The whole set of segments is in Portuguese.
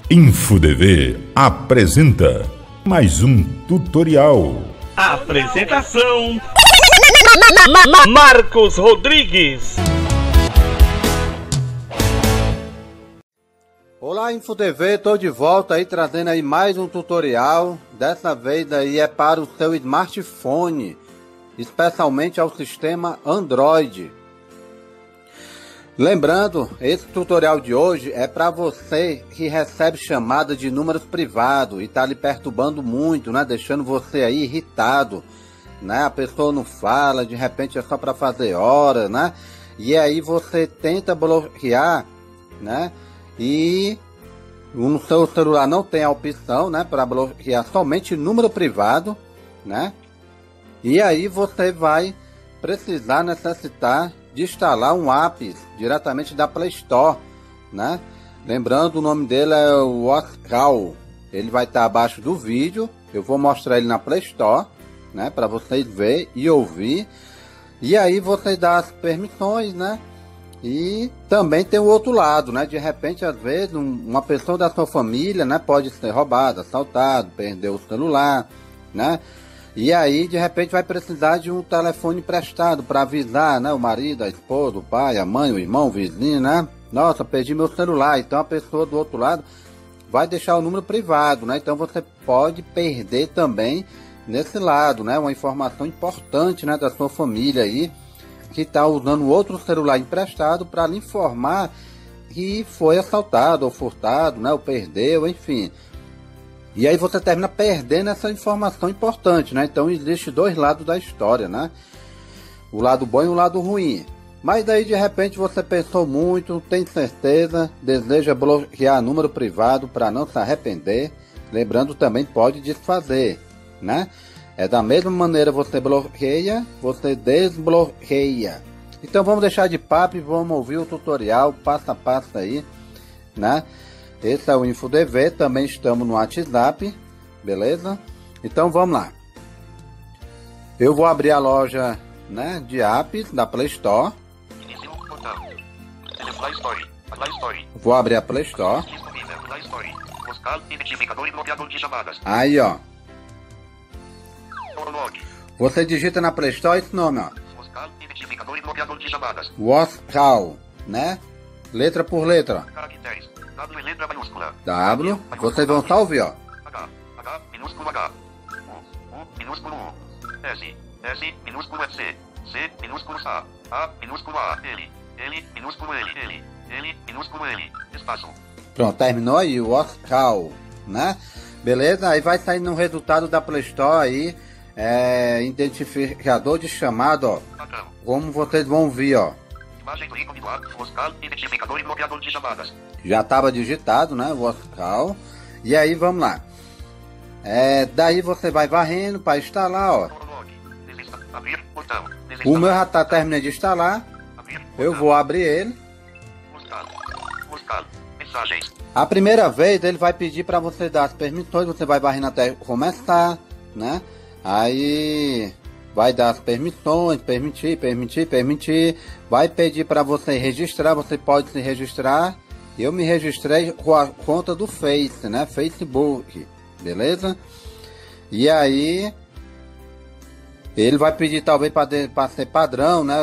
InfoDV apresenta mais um tutorial. Apresentação: Marcos Rodrigues. Olá, InfoTV, estou de volta aí trazendo aí mais um tutorial. Dessa vez aí é para o seu smartphone, especialmente ao sistema Android. Lembrando, esse tutorial de hoje é para você que recebe chamada de números privados e está lhe perturbando muito, né? Deixando você aí irritado, né? A pessoa não fala, de repente é só para fazer hora, né? E aí você tenta bloquear, né? E no seu celular não tem a opção, né? Para bloquear somente número privado, né? E aí você vai necessitar de instalar um app diretamente da Play Store, né? Lembrando, o nome dele é o Wascal. Ele vai estar abaixo do vídeo. Eu vou mostrar ele na Play Store, né? Para vocês verem e ouvir. E aí você dá as permissões, né? E também tem o outro lado, né? De repente, às vezes, uma pessoa da sua família, né? Pode ser roubada, assaltado, perder o celular, né? E aí, de repente, vai precisar de um telefone emprestado para avisar, né? O marido, a esposa, o pai, a mãe, o irmão, o vizinho, né? Nossa, perdi meu celular. Então, a pessoa do outro lado vai deixar o número privado, né? Então, você pode perder também nesse lado, né? Uma informação importante, né? Da sua família aí, que está usando outro celular emprestado para lhe informar que foi assaltado ou furtado, né? Ou perdeu, enfim. E aí você termina perdendo essa informação importante, né? Então existe dois lados da história, né? O lado bom e o lado ruim. Mas daí de repente você pensou muito, tem certeza, deseja bloquear número privado para não se arrepender. Lembrando, também pode desfazer, né? É da mesma maneira, você bloqueia, você desbloqueia. Então vamos deixar de papo e vamos ouvir o tutorial passo a passo aí, né? Esse é o InfoDV, também estamos no WhatsApp, beleza? Então vamos lá. Eu vou abrir a loja, né, de apps da Play Store. Vou abrir a Play Store. Aí, ó. Você digita na Play Store esse nome, ó. Wascal, né? Letra por letra. W, letra maiúscula. W, vocês vão só ouvir, ó. H, minúsculo H. U, minúsculo U. S, minúsculo C. C, minúsculo A, minúsculo A. L, minúsculo L, minúsculo L. Espaço. Pronto, terminou aí o Wascal, né? Beleza? Aí vai sair no resultado da Play Store aí, identificador de chamada, ó. Como vocês vão ver, ó. Imagem do ícone do Wascal, identificador e bloqueador de chamadas. Já estava digitado, né? O Wascal. E aí, vamos lá. Daí você vai varrendo para instalar, ó. O meu já está terminando de instalar. Eu vou abrir ele. Mensagens. A primeira vez ele vai pedir para você dar as permissões. Você vai varrendo até começar, né? Aí vai dar as permissões, permitir. Vai pedir para você registrar. Você pode se registrar. Eu me registrei com a conta do Face, né? Facebook, beleza? E aí ele vai pedir talvez para ser padrão, né?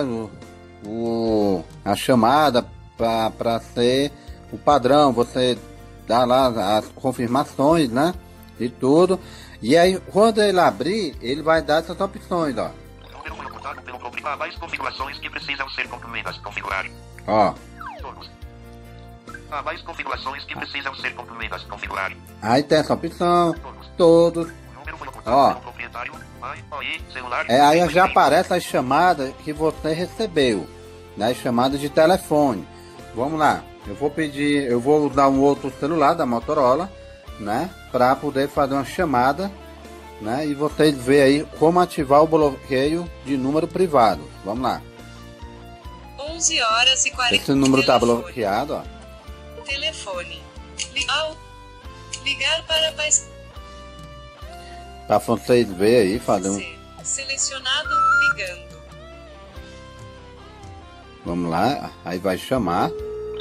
A chamada para ser o padrão. Você dá lá as confirmações, né? E tudo. E aí quando ele abrir, ele vai dar essas opções, ó. Número computado pelo programa. Há mais configurações que precisam ser concluídas. Configurar. Ó. Todos. Há mais configurações que precisam ser concluídas. Configurar. Aí tem essa opção. Todos. Ó. Celular. Aí já aparece as chamadas que você recebeu, né? As chamadas de telefone. Vamos lá. Eu vou usar um outro celular da Motorola, né? Para poder fazer uma chamada, né? E vocês verem aí como ativar o bloqueio de número privado. Vamos lá. 11 horas e 40. Esse número está bloqueado, ó. Telefone. Ligar para pais. Para vocês verem aí, fazendo. Selecionado, ligando. Vamos lá, aí vai chamar.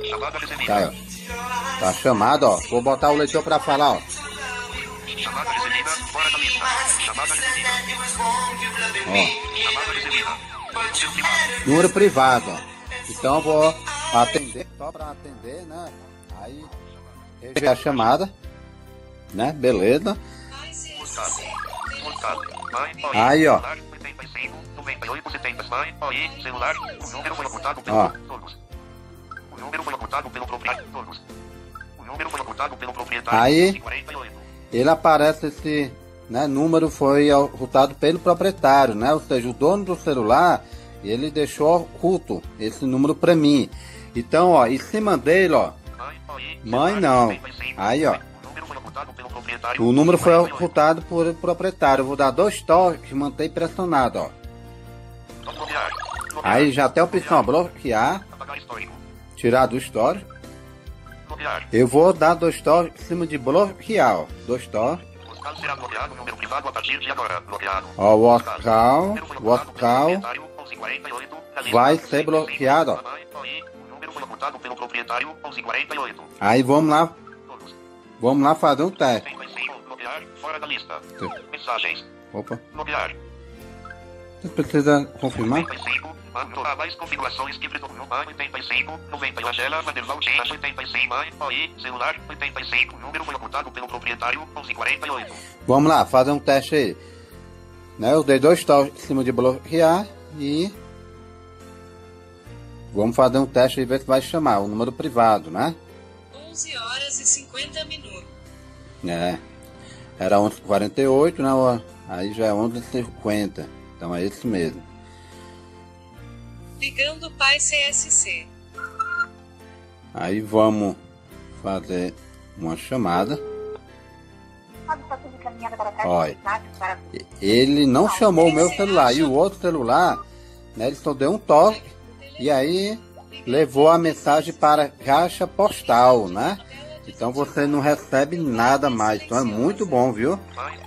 Chamada recebida. Tá aí, ó. Tá chamado, ó. Vou botar o leitor pra falar, ó. Chamada recebida, fora da lista. Chamada recebida. Ó. Chamada recebida. Número privado. Número privado, ó. Então eu vou atender, só pra atender, né? Aí, rejeitei a chamada, né? Beleza. Buscado. Aí, ó. 85, 98, 70. Celular. O número foi ocultado Ó. pelo todos. O número foi ocultado pelo proprietário. Todos. O número foi ocultado pelo proprietário. Aí. 48. Ele aparece esse, né, número foi ocultado pelo proprietário, né? Ou seja, o dono do celular, ele deixou oculto esse número para mim. Então, ó, em cima dele, ó, mãe não. Aí, ó, O número foi ocultado pelo proprietário. o número foi ocultado por proprietário. Eu vou dar 2 toques e manter pressionado, ó. Bloquear. Aí já tem a opção bloquear, Apagar histórico. tirar do histórico. Bloquear. Eu vou dar 2 toques em cima de bloquear, ó. 2 toques. Buscado será bloqueado. Número privado a partir de agora. Bloqueado. Ó, o Oscar, o Oscar vai ser bloqueado, ó. O número foi ocultado pelo proprietário. 1148. Aí vamos lá Todos. fazer um teste. 75. Bloquear. Fora da lista. Sim. Mensagens. Opa, Bloquear. você precisa confirmar? 85. Mando mais configurações que predomínio. 85. 90. Angela Vanderval 85. Oi. Celular. 85. Número foi ocultado pelo proprietário. 1148. Vamos lá, fazer um teste aí. Né, eu dei 2 toques em cima de bloquear e vamos fazer um teste e ver se vai chamar o número privado, né? 11 horas e 50 minutos. É. Era 11h48, né? Ó, aí já é 11h50. Então é isso mesmo. Ligando Pai CSC. Aí vamos fazer uma chamada. Olha, ele não chamou o meu celular e o outro celular, né, ele só deu um toque e aí levou a mensagem para a caixa postal, né? Então você não recebe nada mais, então é muito bom, viu?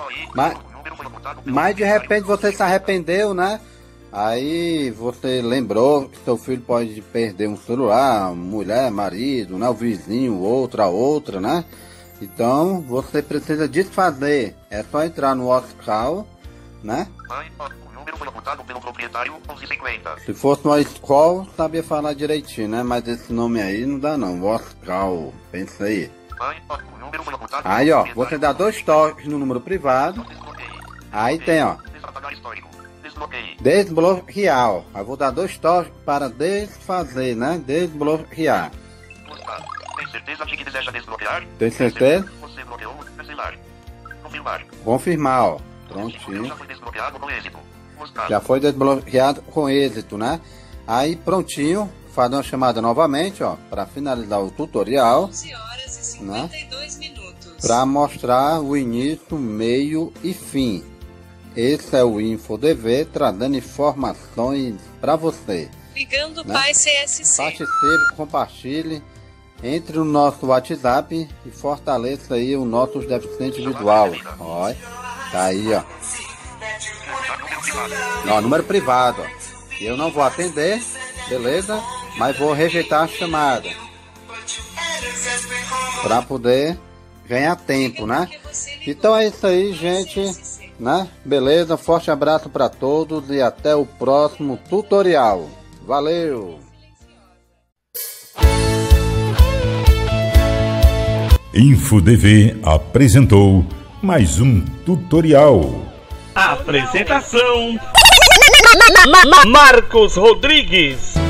Mas de repente você se arrependeu, né? Aí você lembrou que seu filho pode perder um celular, mulher, marido, né? O vizinho, outra, né? Então você precisa desfazer. É só entrar no Oscar, né? O número foi ocultado pelo proprietário. 1150. Se fosse uma escola, sabia falar direitinho, né? Mas esse nome aí não dá não. Oscar, pensa aí. O número foi ocultado. Aí, ó, você dá 2 toques no número privado. Aí tem, ó, Desapagar histórico. Desbloqueie. desbloquear, ó. Aí vou dar 2 toques para desfazer, né? Desbloquear. Buscar. Tem certeza de que deseja desbloquear? Tem certeza? Você bloqueou. Cancelar. Confirmar. Confirmar, ó. O Prontinho. já foi desbloqueado com êxito. Buscar. Já foi desbloqueado com êxito, né? Aí prontinho, fazer uma chamada novamente, ó, para finalizar o tutorial, 11 horas e 52 minutos. para mostrar o início, meio e fim. Esse é o InfoDV, trazendo informações para você. Ligando né? Pai CSC. Participe, compartilhe, entre no nosso WhatsApp e fortaleça aí o nosso deficiente visual. Ó, tá aí, ó. Número privado. Ó, número privado, ó. Eu não vou atender, beleza? Mas vou rejeitar a chamada para poder ganhar tempo, né? Então é isso aí, gente, né? Beleza? Forte abraço para todos e até o próximo tutorial. Valeu! InfoDV apresentou mais um tutorial. Apresentação: Marcos Rodrigues.